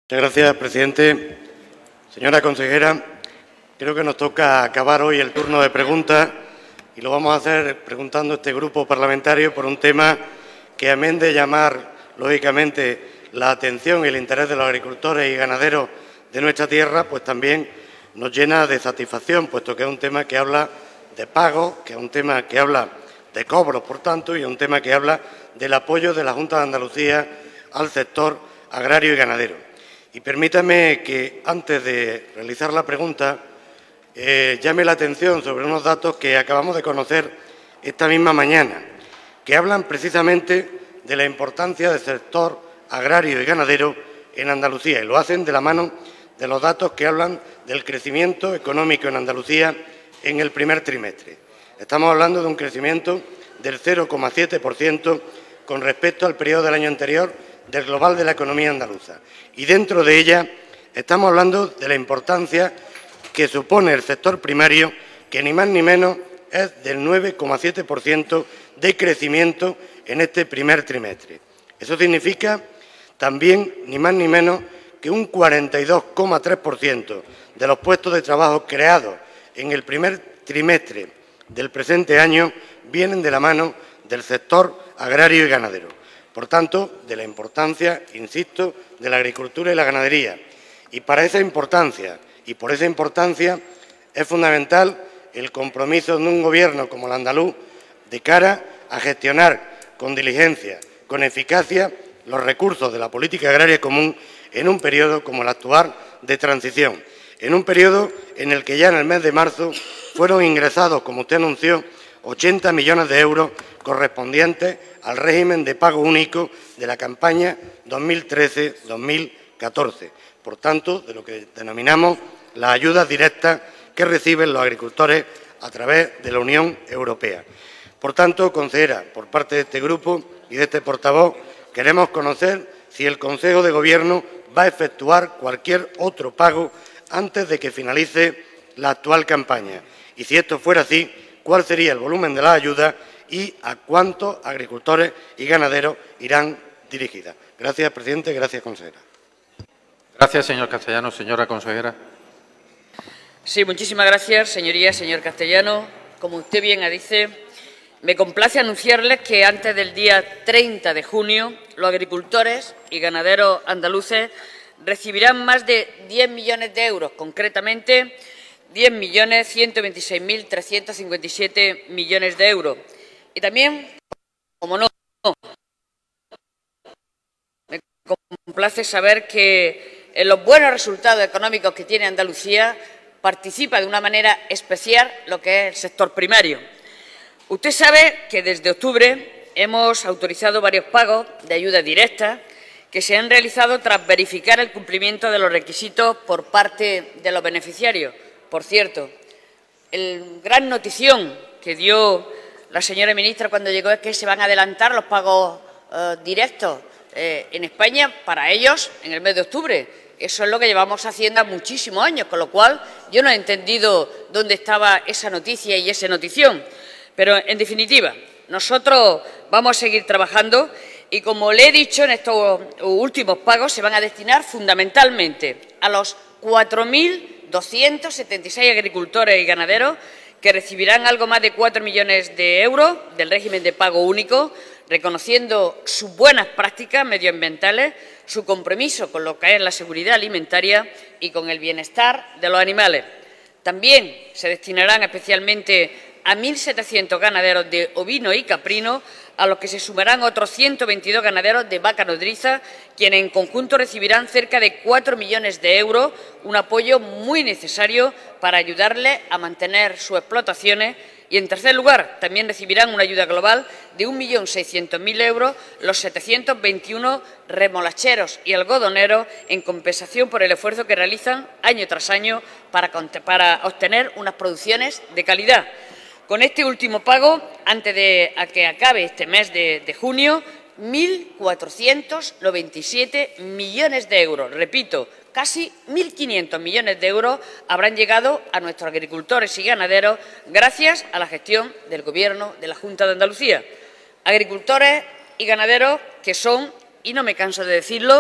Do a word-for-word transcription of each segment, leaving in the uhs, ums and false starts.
Muchas gracias, presidente. Señora consejera, creo que nos toca acabar hoy el turno de preguntas y lo vamos a hacer preguntando a este grupo parlamentario por un tema que, amén de llamar, lógicamente, la atención y el interés de los agricultores y ganaderos de nuestra tierra, pues también nos llena de satisfacción, puesto que es un tema que habla de pago, que es un tema que habla de cobros, por tanto, y un tema que habla del apoyo de la Junta de Andalucía al sector agrario y ganadero. Y permítame que, antes de realizar la pregunta, eh, llame la atención sobre unos datos que acabamos de conocer esta misma mañana, que hablan precisamente de la importancia del sector agrario y ganadero en Andalucía, y lo hacen de la mano de los datos que hablan del crecimiento económico en Andalucía en el primer trimestre. Estamos hablando de un crecimiento del cero coma siete por ciento con respecto al periodo del año anterior del global de la economía andaluza. Y dentro de ella estamos hablando de la importancia que supone el sector primario, que ni más ni menos es del nueve coma siete por ciento de crecimiento en este primer trimestre. Eso significa también, ni más ni menos, que un cuarenta y dos coma tres por ciento de los puestos de trabajo creados en el primer trimestre del presente año vienen de la mano del sector agrario y ganadero. Por tanto, de la importancia, insisto, de la agricultura y la ganadería. Y para esa importancia, y por esa importancia, es fundamental el compromiso de un Gobierno como el andaluz de cara a gestionar con diligencia, con eficacia, los recursos de la política agraria común en un periodo como el actual de transición, en un periodo en el que ya en el mes de marzo fueron ingresados, como usted anunció, ochenta millones de euros correspondientes al régimen de pago único de la campaña dos mil trece dos mil catorce, por tanto, de lo que denominamos las ayudas directas que reciben los agricultores a través de la Unión Europea. Por tanto, consejera, por parte de este grupo y de este portavoz, queremos conocer si el Consejo de Gobierno va a efectuar cualquier otro pago antes de que finalice la actual campaña. Y si esto fuera así, ¿cuál sería el volumen de las ayudas y a cuántos agricultores y ganaderos irán dirigidas? Gracias, presidente. Gracias, consejera. Gracias, señor Castellano. Señora consejera. Sí, muchísimas gracias, señoría, señor Castellano. Como usted bien dice, me complace anunciarles que antes del día treinta de junio los agricultores y ganaderos andaluces recibirán más de diez millones de euros, concretamente diez millones ciento veintiséis mil trescientos cincuenta y siete millones de euros. Y también, como no, me complace saber que en los buenos resultados económicos que tiene Andalucía participa de una manera especial lo que es el sector primario. Usted sabe que desde octubre hemos autorizado varios pagos de ayudas directas que se han realizado tras verificar el cumplimiento de los requisitos por parte de los beneficiarios. Por cierto, el gran notición que dio la señora ministra cuando llegó es que se van a adelantar los pagos eh, directos eh, en España para ellos en el mes de octubre. Eso es lo que llevamos haciendo muchísimos años, con lo cual yo no he entendido dónde estaba esa noticia y esa notición. Pero, en definitiva, nosotros vamos a seguir trabajando y, como le he dicho, en estos últimos pagos se van a destinar fundamentalmente a los cuatro mil doscientos setenta y seis agricultores y ganaderos que recibirán algo más de cuatro millones de euros del régimen de pago único, reconociendo sus buenas prácticas medioambientales, su compromiso con lo que es la seguridad alimentaria y con el bienestar de los animales. También se destinarán especialmente a mil setecientos ganaderos de ovino y caprino, a los que se sumarán otros ciento veintidós ganaderos de vaca nodriza, quienes en conjunto recibirán cerca de cuatro millones de euros, un apoyo muy necesario para ayudarles a mantener sus explotaciones. Y, en tercer lugar, también recibirán una ayuda global de un millón seiscientos mil euros los setecientos veintiuno remolacheros y algodoneros en compensación por el esfuerzo que realizan año tras año para, para obtener unas producciones de calidad. Con este último pago, antes de a que acabe este mes de, de junio, mil cuatrocientos noventa y siete millones de euros. Repito, casi mil quinientos millones de euros habrán llegado a nuestros agricultores y ganaderos gracias a la gestión del Gobierno de la Junta de Andalucía. Agricultores y ganaderos que son, y no me canso de decirlo,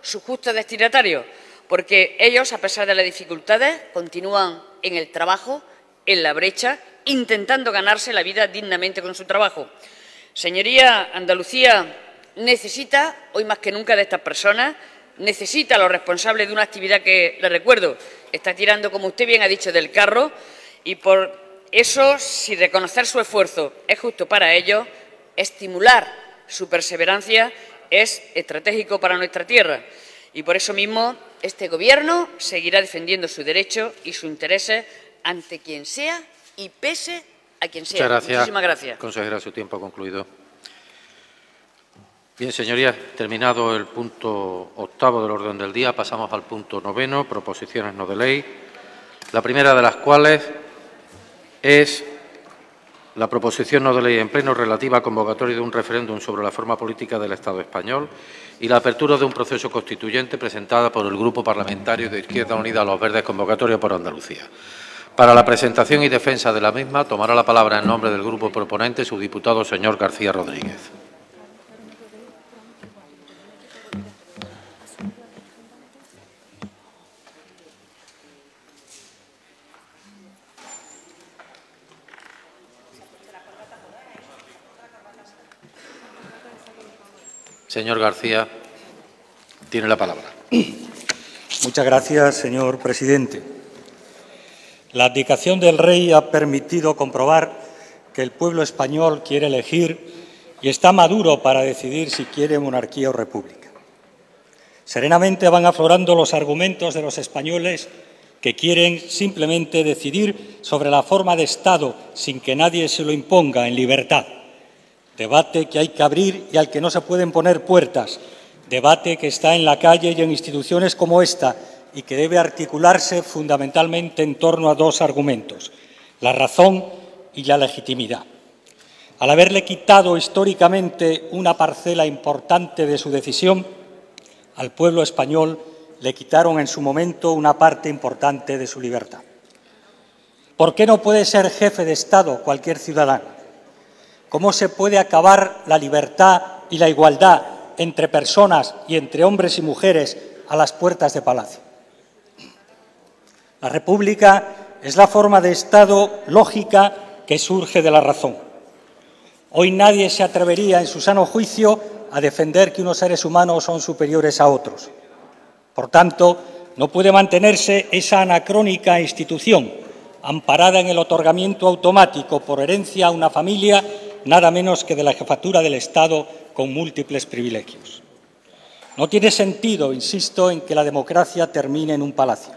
sus justos destinatarios, porque ellos, a pesar de las dificultades, continúan en el trabajo, en la brecha, intentando ganarse la vida dignamente con su trabajo. Señoría, Andalucía necesita, hoy más que nunca, de estas personas, necesita a los responsables de una actividad que, les recuerdo, está tirando, como usted bien ha dicho, del carro, y por eso, si reconocer su esfuerzo es justo para ellos, estimular su perseverancia es estratégico para nuestra tierra. Y por eso mismo, este Gobierno seguirá defendiendo sus derechos y sus intereses ante quien sea y pese a quien sea. Muchas gracias. Muchísimas gracias. Consejera, su tiempo ha concluido. Bien, señorías, terminado el punto octavo del orden del día, pasamos al punto noveno, proposiciones no de ley, la primera de las cuales es la proposición no de ley en pleno relativa a convocatoria de un referéndum sobre la forma política del Estado español y la apertura de un proceso constituyente presentada por el Grupo Parlamentario de Izquierda Unida Los Verdes, convocatoria por Andalucía. Para la presentación y defensa de la misma, tomará la palabra en nombre del grupo proponente su diputado, señor García Rodríguez. Señor García, tiene la palabra. Muchas gracias, señor presidente. La abdicación del rey ha permitido comprobar que el pueblo español quiere elegir y está maduro para decidir si quiere monarquía o república. Serenamente van aflorando los argumentos de los españoles que quieren simplemente decidir sobre la forma de Estado sin que nadie se lo imponga en libertad. Debate que hay que abrir y al que no se pueden poner puertas. Debate que está en la calle y en instituciones como esta y que debe articularse fundamentalmente en torno a dos argumentos, la razón y la legitimidad. Al haberle quitado históricamente una parcela importante de su decisión, al pueblo español le quitaron en su momento una parte importante de su libertad. ¿Por qué no puede ser jefe de Estado cualquier ciudadano? ¿Cómo se puede acabar la libertad y la igualdad entre personas y entre hombres y mujeres a las puertas de palacio? La República es la forma de Estado lógica que surge de la razón. Hoy nadie se atrevería en su sano juicio a defender que unos seres humanos son superiores a otros. Por tanto, no puede mantenerse esa anacrónica institución amparada en el otorgamiento automático por herencia a una familia nada menos que de la jefatura del Estado con múltiples privilegios. No tiene sentido, insisto, en que la democracia termine en un palacio.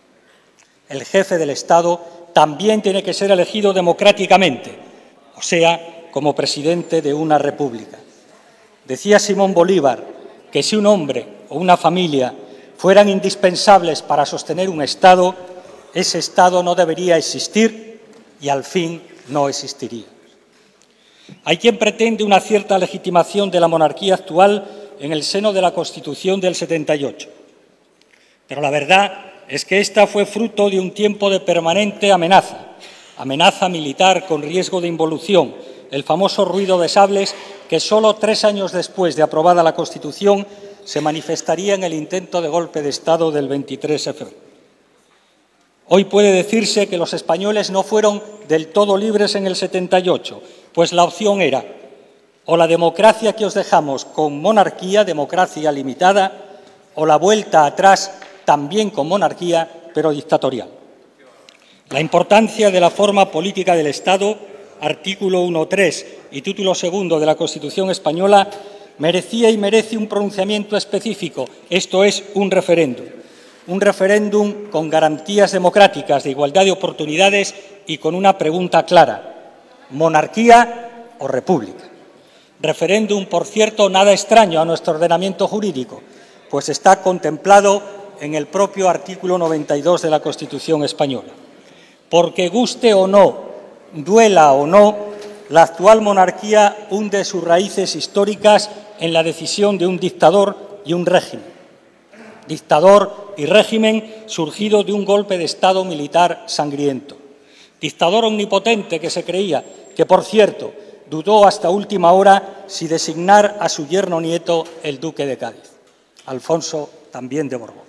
El jefe del Estado también tiene que ser elegido democráticamente, o sea, como presidente de una república. Decía Simón Bolívar que si un hombre o una familia fueran indispensables para sostener un Estado, ese Estado no debería existir y al fin no existiría. Hay quien pretende una cierta legitimación de la monarquía actual en el seno de la Constitución del setenta y ocho. Pero la verdad es que esta fue fruto de un tiempo de permanente amenaza, amenaza militar con riesgo de involución, el famoso ruido de sables que solo tres años después de aprobada la Constitución se manifestaría en el intento de golpe de Estado del veintitrés efe. Hoy puede decirse que los españoles no fueron del todo libres en el setenta y ocho, pues la opción era o la democracia que os dejamos con monarquía, democracia limitada, o la vuelta atrás también con monarquía, pero dictatorial. La importancia de la forma política del Estado, artículo uno punto tres y título segundo de la Constitución española, merecía y merece un pronunciamiento específico, esto es, un referéndum. Un referéndum con garantías democráticas de igualdad de oportunidades y con una pregunta clara: ¿monarquía o república? Referéndum, por cierto, nada extraño a nuestro ordenamiento jurídico, pues está contemplado en el propio artículo noventa y dos de la Constitución española. Porque guste o no, duela o no, la actual monarquía hunde sus raíces históricas en la decisión de un dictador y un régimen. Dictador y régimen surgido de un golpe de Estado militar sangriento. Dictador omnipotente que se creía, que por cierto dudó hasta última hora si designar a su yerno nieto el duque de Cádiz, Alfonso también de Borbón.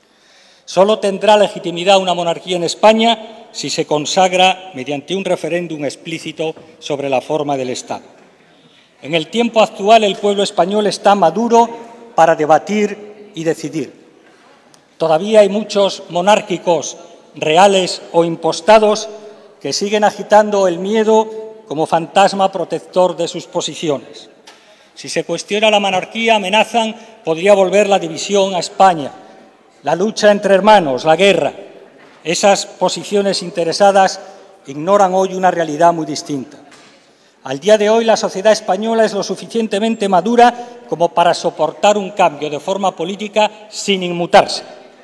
Solo tendrá legitimidad una monarquía en España si se consagra mediante un referéndum explícito sobre la forma del Estado. En el tiempo actual, el pueblo español está maduro para debatir y decidir. Todavía hay muchos monárquicos reales o impostados que siguen agitando el miedo como fantasma protector de sus posiciones. Si se cuestiona la monarquía, amenazan, podría volver la división a España, la lucha entre hermanos, la guerra. Esas posiciones interesadas ignoran hoy una realidad muy distinta. Al día de hoy, la sociedad española es lo suficientemente madura como para soportar un cambio de forma política sin inmutarse.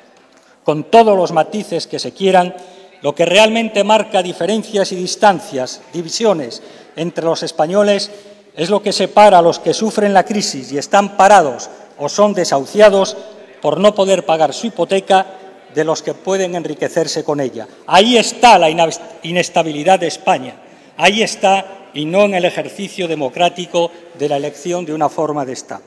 Con todos los matices que se quieran, lo que realmente marca diferencias y distancias, divisiones entre los españoles, es lo que separa a los que sufren la crisis y están parados o son desahuciados por no poder pagar su hipoteca de los que pueden enriquecerse con ella. Ahí está la inestabilidad de España, ahí está, y no en el ejercicio democrático de la elección de una forma de Estado.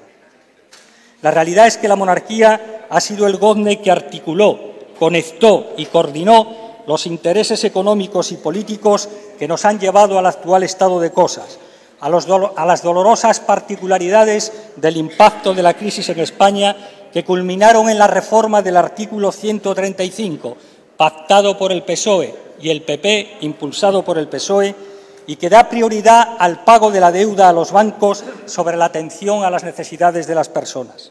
La realidad es que la monarquía ha sido el gozne que articuló, conectó y coordinó los intereses económicos y políticos que nos han llevado al actual estado de cosas, a, los do- a las dolorosas particularidades del impacto de la crisis en España que culminaron en la reforma del artículo ciento treinta y cinco, pactado por el P S O E y el P P, impulsado por el P S O E, y que da prioridad al pago de la deuda a los bancos sobre la atención a las necesidades de las personas.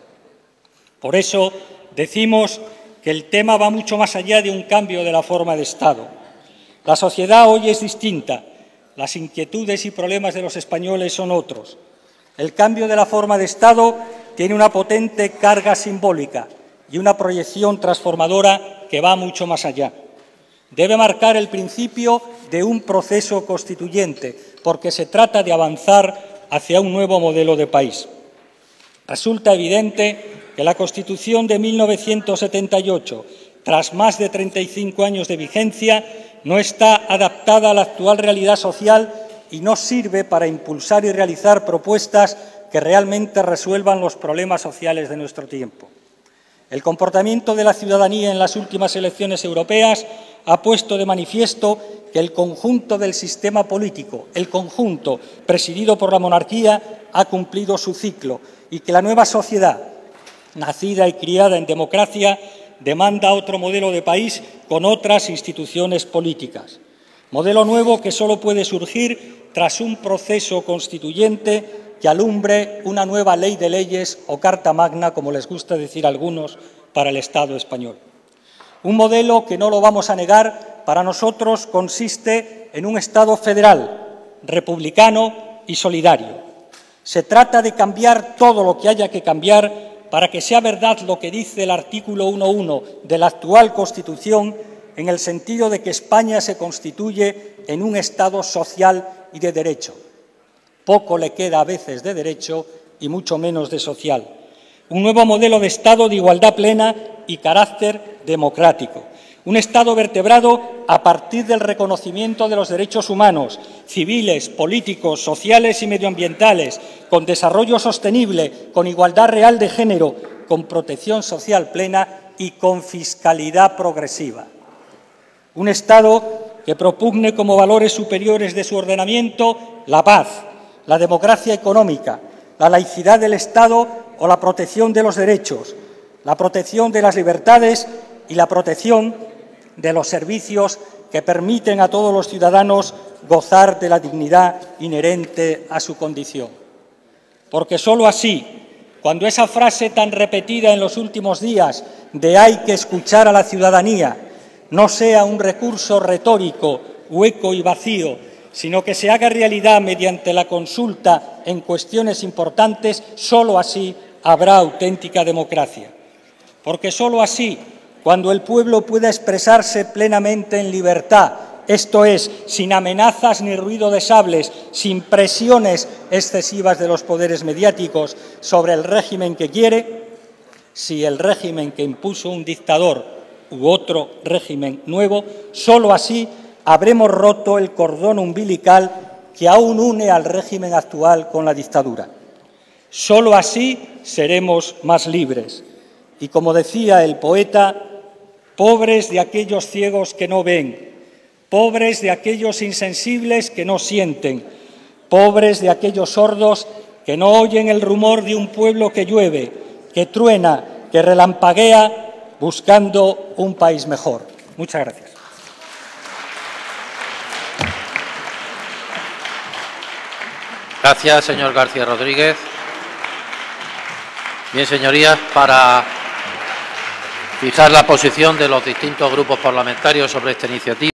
Por eso decimos que el tema va mucho más allá de un cambio de la forma de Estado. La sociedad hoy es distinta, las inquietudes y problemas de los españoles son otros. El cambio de la forma de Estado tiene una potente carga simbólica y una proyección transformadora que va mucho más allá. Debe marcar el principio de un proceso constituyente, porque se trata de avanzar hacia un nuevo modelo de país. Resulta evidente que la Constitución de mil novecientos setenta y ocho, tras más de treinta y cinco años de vigencia, no está adaptada a la actual realidad social y no sirve para impulsar y realizar propuestas que realmente resuelvan los problemas sociales de nuestro tiempo. El comportamiento de la ciudadanía en las últimas elecciones europeas ha puesto de manifiesto que el conjunto del sistema político, el conjunto presidido por la monarquía, ha cumplido su ciclo y que la nueva sociedad, nacida y criada en democracia, demanda otro modelo de país con otras instituciones políticas. Modelo nuevo que solo puede surgir tras un proceso constituyente que alumbre una nueva ley de leyes o Carta Magna, como les gusta decir a algunos, para el Estado español. Un modelo que, no lo vamos a negar, para nosotros consiste en un Estado federal, republicano y solidario. Se trata de cambiar todo lo que haya que cambiar para que sea verdad lo que dice el artículo uno punto uno de la actual Constitución, en el sentido de que España se constituye en un Estado social y de derecho. Poco le queda a veces de derecho y mucho menos de social. Un nuevo modelo de Estado de igualdad plena y carácter democrático. Un Estado vertebrado a partir del reconocimiento de los derechos humanos, civiles, políticos, sociales y medioambientales, con desarrollo sostenible, con igualdad real de género, con protección social plena y con fiscalidad progresiva. Un Estado que propugne como valores superiores de su ordenamiento la paz, la democracia económica, la laicidad del Estado o la protección de los derechos, la protección de las libertades y la protección de los servicios que permiten a todos los ciudadanos gozar de la dignidad inherente a su condición. Porque sólo así, cuando esa frase tan repetida en los últimos días de hay que escuchar a la ciudadanía no sea un recurso retórico, hueco y vacío, sino que se haga realidad mediante la consulta en cuestiones importantes, sólo así habrá auténtica democracia. Porque sólo así, cuando el pueblo pueda expresarse plenamente en libertad, esto es, sin amenazas ni ruido de sables, sin presiones excesivas de los poderes mediáticos sobre el régimen que quiere, si el régimen que impuso un dictador u otro régimen nuevo, sólo así habremos roto el cordón umbilical que aún une al régimen actual con la dictadura. Sólo así seremos más libres. Y como decía el poeta, pobres de aquellos ciegos que no ven, pobres de aquellos insensibles que no sienten, pobres de aquellos sordos que no oyen el rumor de un pueblo que llueve, que truena, que relampaguea, buscando un país mejor. Muchas gracias. Gracias, señor García Rodríguez. Bien, señorías, para fijar la posición de los distintos grupos parlamentarios sobre esta iniciativa.